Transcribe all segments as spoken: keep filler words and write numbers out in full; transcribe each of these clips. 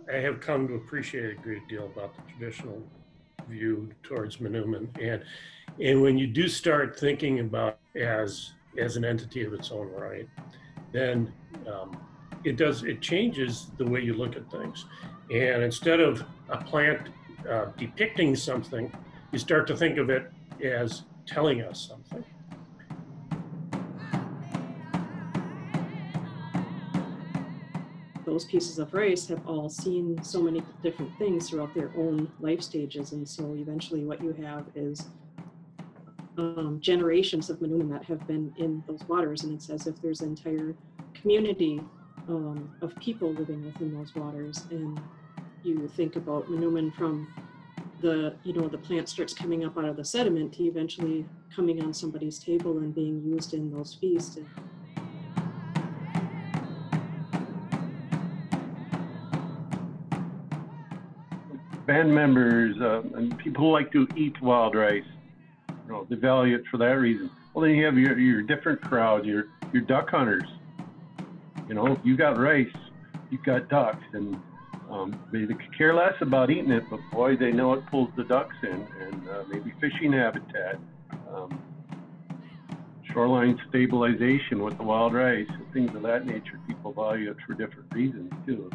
I have come to appreciate a great deal about the traditional view towards Manoomin, and and when you do start thinking about as as an entity of its own right, then um, it does it changes the way you look at things. And instead of a plant uh, depicting something, you start to think of it as telling us something. Those pieces of rice have all seen so many different things throughout their own life stages, and so eventually what you have is um, generations of Manoomin that have been in those waters, and it's as if there's an entire community um, of people living within those waters. And you think about Manoomin from the, you know, the plant starts coming up out of the sediment to eventually coming on somebody's table and being used in those feasts. And band members uh, and people who like to eat wild rice, you know, they value it for that reason. Well, then you have your, your different crowd, your your duck hunters. You know, you got rice, you got ducks, and um, they could care less about eating it, but boy, they know it pulls the ducks in, and uh, maybe fishing habitat, um, shoreline stabilization with the wild rice, and things of that nature. People value it for different reasons too.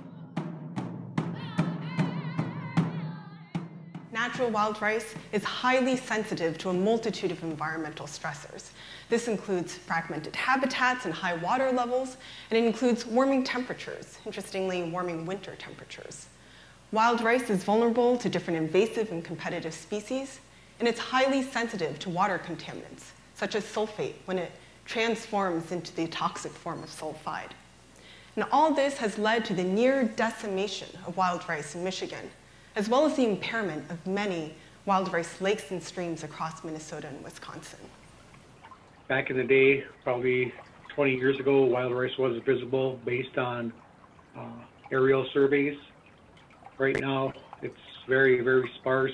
Natural wild rice is highly sensitive to a multitude of environmental stressors. This includes fragmented habitats and high water levels, and it includes warming temperatures, interestingly, warming winter temperatures. Wild rice is vulnerable to different invasive and competitive species, and it's highly sensitive to water contaminants, such as sulfate, when it transforms into the toxic form of sulfide. And all this has led to the near decimation of wild rice in Michigan, as well as the impairment of many wild rice lakes and streams across Minnesota and Wisconsin. Back in the day, probably twenty years ago, wild rice was visible based on uh, aerial surveys. Right now, it's very, very sparse.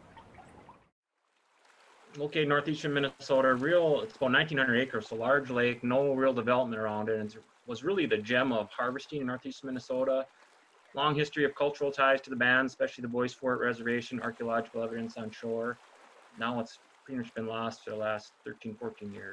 Located northeastern Minnesota, real, it's about nineteen hundred acres, so large lake, no real development around it, and it was really the gem of harvesting in northeastern Minnesota. Long history of cultural ties to the band, especially the Boys Fort Reservation, archaeological evidence on shore. Now it's pretty much been lost for the last thirteen, fourteen years.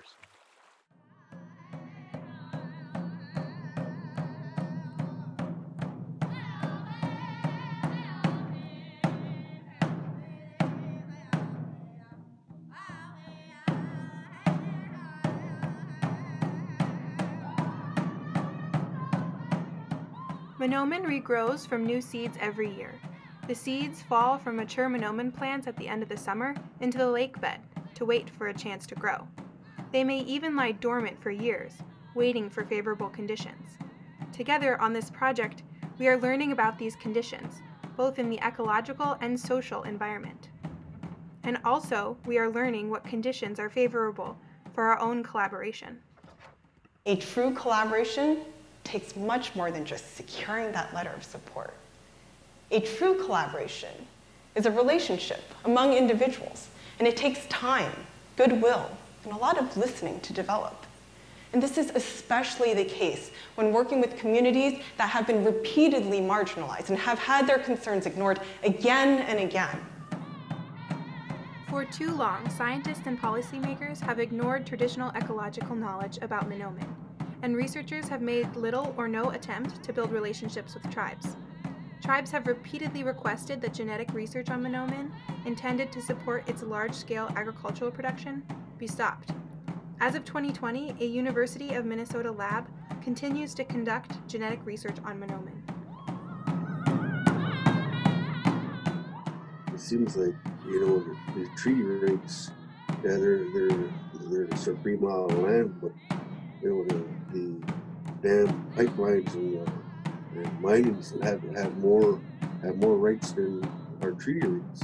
Mahnomen regrows from new seeds every year. The seeds fall from mature Mahnomen plants at the end of the summer into the lake bed to wait for a chance to grow. They may even lie dormant for years, waiting for favorable conditions. Together on this project, we are learning about these conditions, both in the ecological and social environment. And also, we are learning what conditions are favorable for our own collaboration. A true collaboration takes much more than just securing that letter of support. A true collaboration is a relationship among individuals, and it takes time, goodwill, and a lot of listening to develop. And this is especially the case when working with communities that have been repeatedly marginalized and have had their concerns ignored again and again. For too long, scientists and policymakers have ignored traditional ecological knowledge about Mahnomen, and researchers have made little or no attempt to build relationships with tribes. Tribes have repeatedly requested that genetic research on Mahnomen, intended to support its large-scale agricultural production, be stopped. As of twenty twenty, a University of Minnesota lab continues to conduct genetic research on Mahnomen. It seems like, you know, the, the treaty rates, yeah, they're, they're, they're sort of three mile land, but you know, the, the dam pipelines and, uh, and minings have have more have more rights than our treaty rates.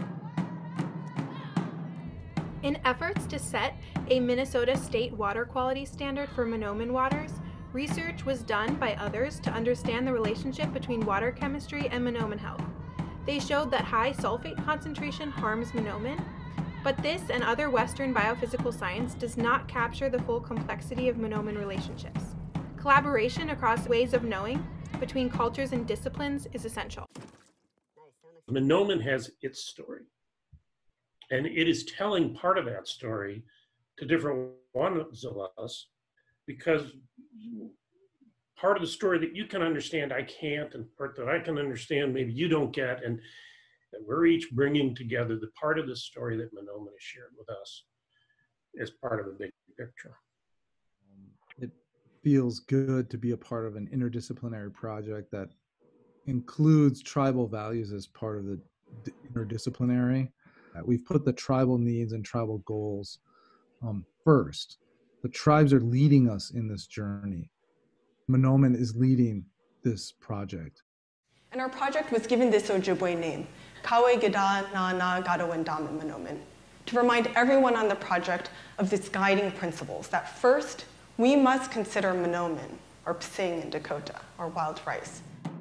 In efforts to set a Minnesota state water quality standard for Mahnomen waters, research was done by others to understand the relationship between water chemistry and Mahnomen health. They showed that high sulfate concentration harms Mahnomen, but this and other Western biophysical science does not capture the full complexity of Mahnomen relationships. Collaboration across ways of knowing between cultures and disciplines is essential. Mahnomen has its story, and it is telling part of that story to different ones of us, because part of the story that you can understand, I can't, and part that I can understand, maybe you don't get, and we're each bringing together the part of the story that Mahnomen has shared with us as part of a big picture. It feels good to be a part of an interdisciplinary project that includes tribal values as part of the interdisciplinary. We've put the tribal needs and tribal goals um, first. The tribes are leading us in this journey. Mahnomen is leading this project. And our project was given this Ojibwe name, Kawe Gidaa-naanaagadawendaamin Mahnomen, to remind everyone on the project of its guiding principles, that first, we must consider Mahnomen, or psing in Dakota, or wild rice.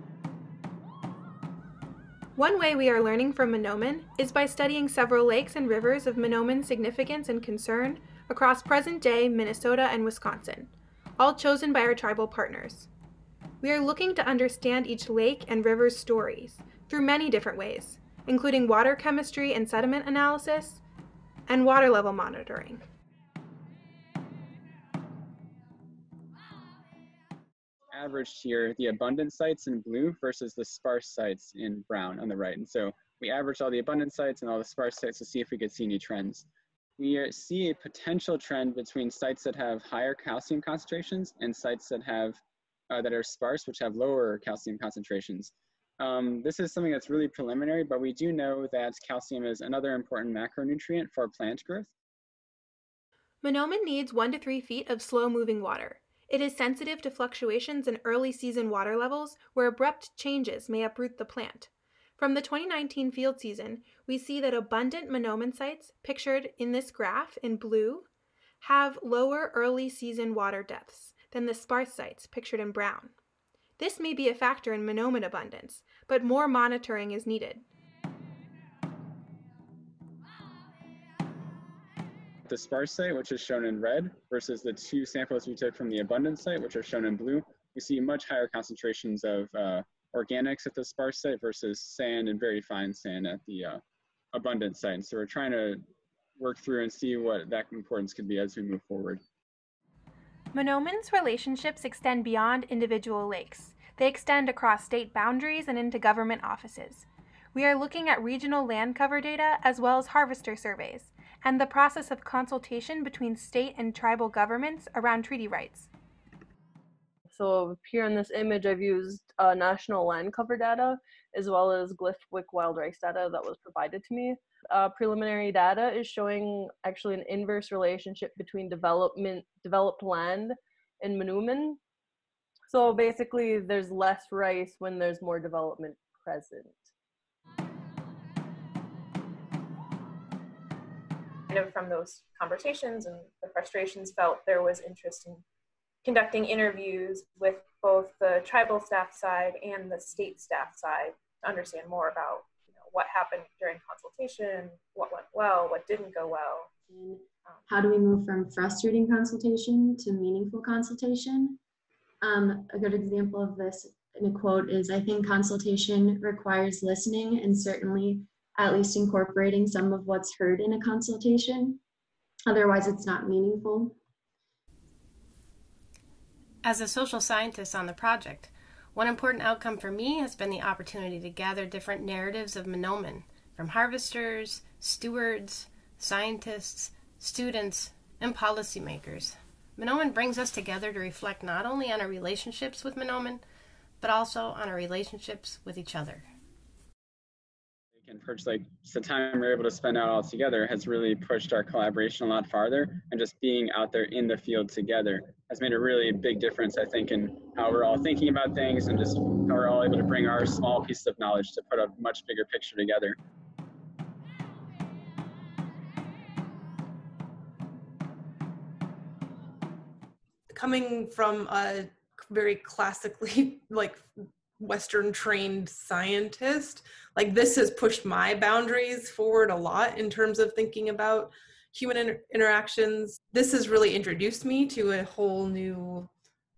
One way we are learning from Mahnomen is by studying several lakes and rivers of Mahnomen significance and concern across present-day Minnesota and Wisconsin, all chosen by our tribal partners. We are looking to understand each lake and river's stories through many different ways, including water chemistry and sediment analysis, and water level monitoring. Averaged here the abundant sites in blue versus the sparse sites in brown on the right. And so we averaged all the abundant sites and all the sparse sites to see if we could see any trends. We see a potential trend between sites that have higher calcium concentrations and sites that have uh, that are sparse, which have lower calcium concentrations. Um, this is something that's really preliminary, but we do know that calcium is another important macronutrient for plant growth. Mahnomen needs one to three feet of slow-moving water. It is sensitive to fluctuations in early season water levels where abrupt changes may uproot the plant. From the twenty nineteen field season, we see that abundant Mahnomen sites, pictured in this graph in blue, have lower early season water depths than the sparse sites, pictured in brown. This may be a factor in Mahnomen abundance, but more monitoring is needed. The sparse site, which is shown in red, versus the two samples we took from the abundant site, which are shown in blue, we see much higher concentrations of uh, organics at the sparse site versus sand and very fine sand at the uh, abundant site. And so we're trying to work through and see what that importance could be as we move forward. Mahnomen's relationships extend beyond individual lakes. They extend across state boundaries and into government offices. We are looking at regional land cover data as well as harvester surveys, and the process of consultation between state and tribal governments around treaty rights. So here in this image, I've used uh, national land cover data as well as Glyph-Wick wild rice data that was provided to me. Uh, preliminary data is showing actually an inverse relationship between development, developed land and Manoomin. So basically, there's less rice when there's more development present. Kind of from those conversations and the frustrations felt, there was interest in conducting interviews with both the tribal staff side and the state staff side to understand more about, you know, what happened during consultation, what went well, what didn't go well. Um, How do we move from frustrating consultation to meaningful consultation? Um, a good example of this in a quote is, I think consultation requires listening and certainly at least incorporating some of what's heard in a consultation. Otherwise, it's not meaningful. As a social scientist on the project, one important outcome for me has been the opportunity to gather different narratives of Mahnomen from harvesters, stewards, scientists, students, and policymakers. Mahnomen brings us together to reflect not only on our relationships with Mahnomen, but also on our relationships with each other. And Perch Lake, just the time we're able to spend out all together has really pushed our collaboration a lot farther, and just being out there in the field together has made a really big difference, I think, in how we're all thinking about things and just how we're all able to bring our small pieces of knowledge to put a much bigger picture together. Coming from a very classically like Western trained scientist, like this has pushed my boundaries forward a lot in terms of thinking about human inter interactions. This has really introduced me to a whole new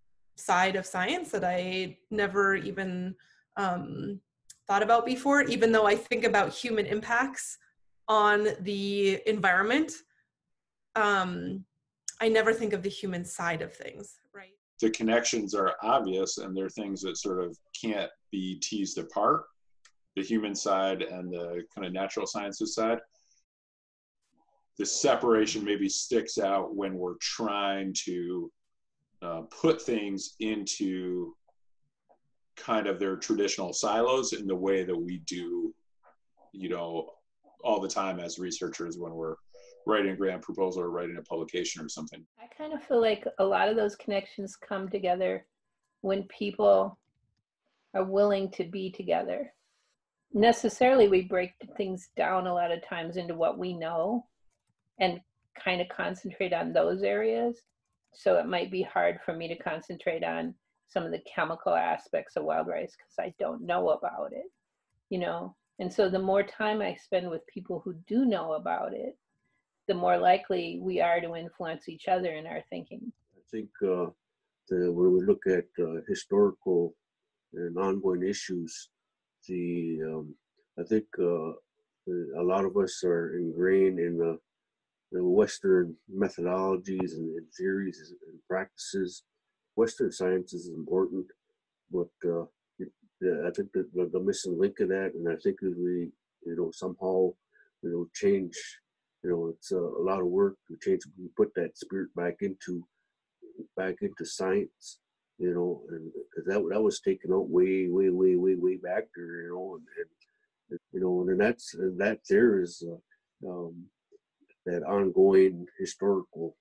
side of science that I never even um, thought about before, even though I think about human impacts on the environment. Um, I never think of the human side of things, right? The connections are obvious, and they're things that sort of can't be teased apart, the human side and the kind of natural sciences side. The separation maybe sticks out when we're trying to uh, put things into kind of their traditional silos in the way that we do, you know, all the time as researchers when we're writing a grant proposal or writing a publication or something. I kind of feel like a lot of those connections come together when people are willing to be together. Necessarily, we break things down a lot of times into what we know and kind of concentrate on those areas. So it might be hard for me to concentrate on some of the chemical aspects of wild rice because I don't know about it, you know? And so the more time I spend with people who do know about it, the more likely we are to influence each other in our thinking. I think uh, the, when we look at uh, historical and ongoing issues, the um, I think uh, a lot of us are ingrained in the, the Western methodologies and, and theories and practices. Western science is important, but uh, it, I think that the, the missing link of that, and I think that we, you know, somehow, you know, change. You know, it's a, a lot of work to change. We put that spirit back into, back into science. You know, and because that that was taken out way, way, way, way, way back there. You know, and, and you know, and that's and that there is uh, um, that ongoing historical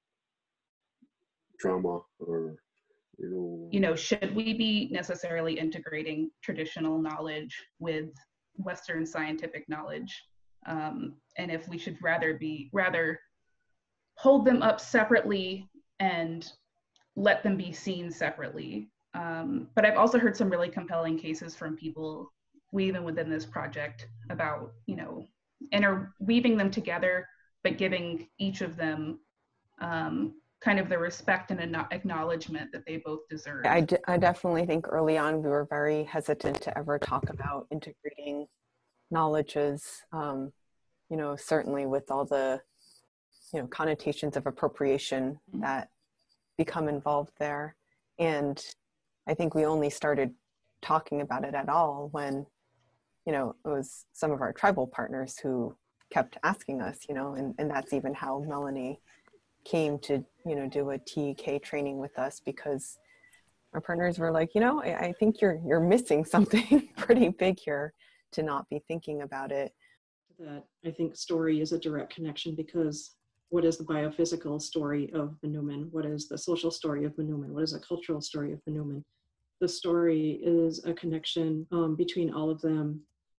trauma, or you know. You know, should we be necessarily integrating traditional knowledge with Western scientific knowledge? Um, and if we should rather be rather hold them up separately and let them be seen separately. Um, but I've also heard some really compelling cases from people, even within this project, about, you know, interweaving them together, but giving each of them um, kind of the respect and acknowledgement that they both deserve. I, d- I definitely think early on we were very hesitant to ever talk about integrating knowledges, um, you know, certainly with all the, you know, connotations of appropriation that become involved there. And I think we only started talking about it at all when, you know, it was some of our tribal partners who kept asking us, you know, and, and that's even how Melanie came to, you know, do a T E K training with us, because our partners were like, you know, I, I think you're you're missing something pretty big here to not be thinking about it. That I think story is a direct connection, because what is the biophysical story of Manoomin? What is the social story of Manoomin? What is a cultural story of Manoomin? The story is a connection um, between all of them.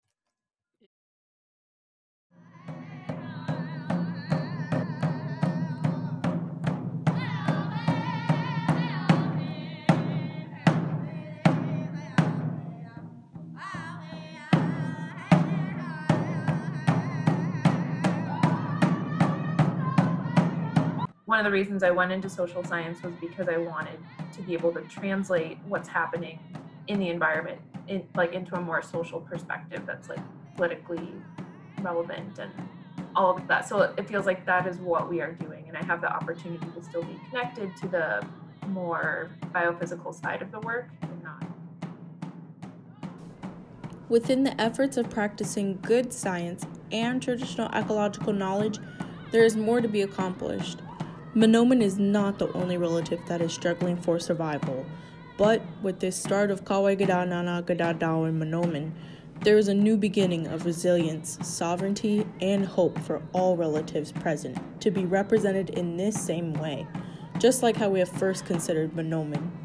One of the reasons I went into social science was because I wanted to be able to translate what's happening in the environment in, like into a more social perspective that's like politically relevant and all of that. So it feels like that is what we are doing, and I have the opportunity to still be connected to the more biophysical side of the work and not. Within the efforts of practicing good science and traditional ecological knowledge, there is more to be accomplished. Mahnomen is not the only relative that is struggling for survival, but with this start of Gidaa-naanaagadawendaamin Mahnomen, there is a new beginning of resilience, sovereignty, and hope for all relatives present to be represented in this same way, just like how we have first considered Mahnomen.